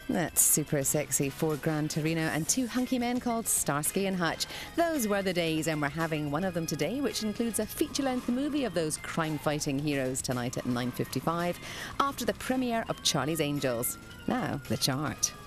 That's super sexy. 4 Gran Torino and 2 hunky men called Starsky and Hutch. Those were the days, and we're having one of them today, which includes a feature-length movie of those crime-fighting heroes tonight at 9:55 after the premiere of Charlie's Angels. Now, the chart.